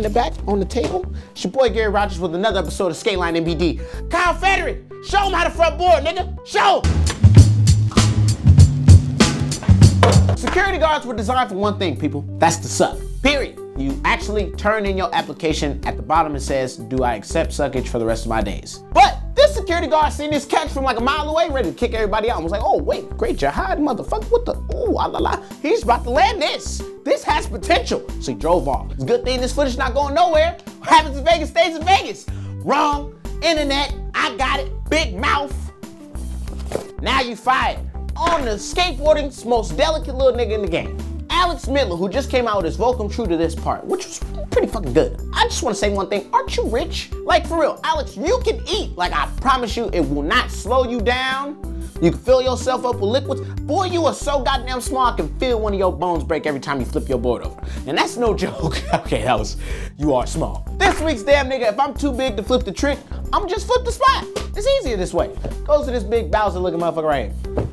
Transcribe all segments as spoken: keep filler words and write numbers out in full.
behind the back on the table. It's your boy Gary Rogers with another episode of Skateline M B D. Kyle Federer, show him how to front board, nigga. Show him. Security guards were designed for one thing, people. That's to suck. Period. You actually turn in your application. At the bottom it says, do I accept suckage for the rest of my days? But this security guard seen this catch from like a mile away, ready to kick everybody out, and was like, oh wait, great jihad, motherfucker, what the, ooh, ah la la. He's about to land this. This has potential. So he drove off. It's a good thing this footage not going nowhere. What happens in Vegas stays in Vegas. Wrong, internet, I got it, big mouth. Now you fired. On the skateboarding's most delicate little nigga in the game. Alex Midler, who just came out with his Volcom True to this part, which was pretty fucking good. I just want to say one thing, aren't you rich? Like for real, Alex, you can eat. Like I promise you, it will not slow you down. You can fill yourself up with liquids. Boy, you are so goddamn small, I can feel one of your bones break every time you flip your board over. And that's no joke. Okay, that was, you are small. This week's damn nigga, if I'm too big to flip the trick, I'm just flip the spot. It's easier this way. Goes to this big Bowser looking motherfucker right here.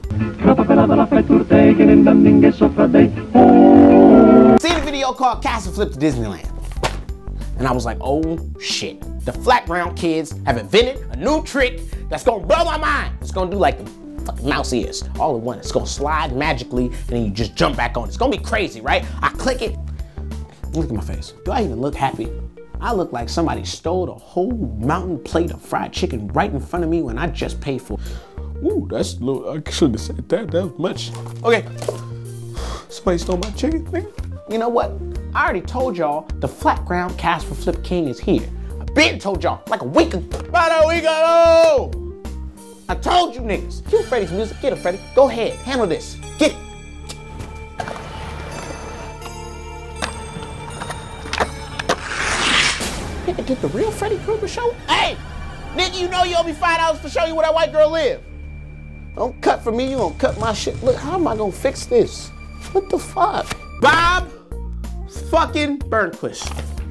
See the video called Castle Flip to Disneyland. And I was like, oh shit. The flat ground kids have invented a new trick that's gonna blow my mind. It's gonna do like the fucking mouse ears, all in one. It's gonna slide magically and then you just jump back on. It's gonna be crazy, right? I click it. Look at my face. Do I even look happy? I look like somebody stole a whole mountain plate of fried chicken right in front of me when I just paid for. Ooh, that's a little, I shouldn't have said that, that was much. Okay, somebody stole my chicken, nigga. You know what? I already told y'all the flat ground Castle Flip King is here. I've been told y'all like a week ago. About a week ago! I told you niggas. Cue Freddy's music, get it Freddy. Go ahead, handle this, get it. Nigga, did the real Freddy Krueger show? Hey, nigga, you know you owe me five dollars for showing you where that white girl live. Don't cut for me, you gonna cut my shit. Look, how am I gonna fix this? What the fuck? Bob fucking Burnquist.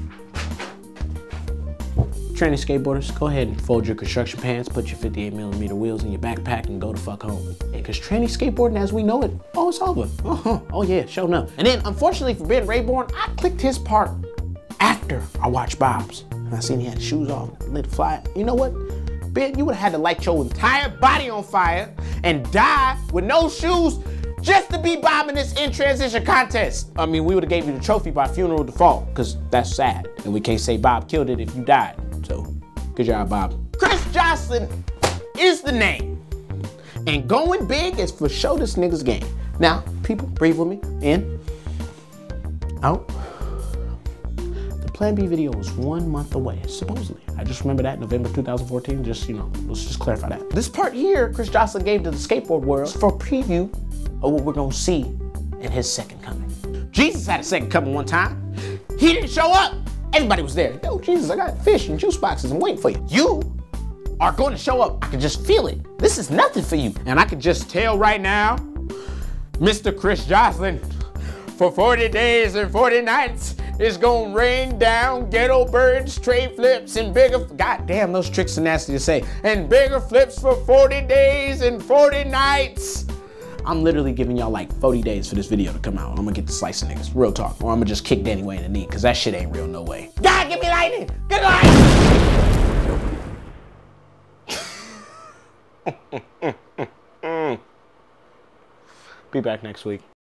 Training skateboarders, go ahead and fold your construction pants, put your fifty-eight millimeter wheels in your backpack and go the fuck home. Because training skateboarding as we know it, oh, it's over. Uh-huh. Oh yeah, sure enough. And then, unfortunately for Ben Rayborn, I clicked his part after I watched Bob's. And I seen he had shoes off, lit a fly. You know what? Ben, you would have had to light your entire body on fire and die with no shoes just to be Bob in this in transition contest. I mean, we would have gave you the trophy by funeral default, because that's sad. And we can't say Bob killed it if you died. So, good job, Bob. Chris Joslin is the name. And going big is for show this nigga's game. Now, people, breathe with me. In, out. Plan B video was one month away, supposedly. I just remember that, November two thousand fourteen, just, you know, let's just clarify that. This part here, Chris Joslin gave to the skateboard world for a preview of what we're gonna see in his second coming. Jesus had a second coming one time. He didn't show up. Everybody was there. Yo, Jesus, I got fish and juice boxes. I'm waiting for you. You are going to show up. I can just feel it. This is nothing for you. And I can just tell right now, Mister Chris Joslin, for forty days and forty nights, it's gonna rain down ghetto birds, tray flips, and bigger, goddamn, those tricks are nasty to say, and bigger flips for forty days and forty nights. I'm literally giving y'all like forty days for this video to come out. I'm gonna get the slice of niggas, real talk, or I'm gonna just kick Danny Way in the knee, cause that shit ain't real, no way. God, give me lightning, good night. Be back next week.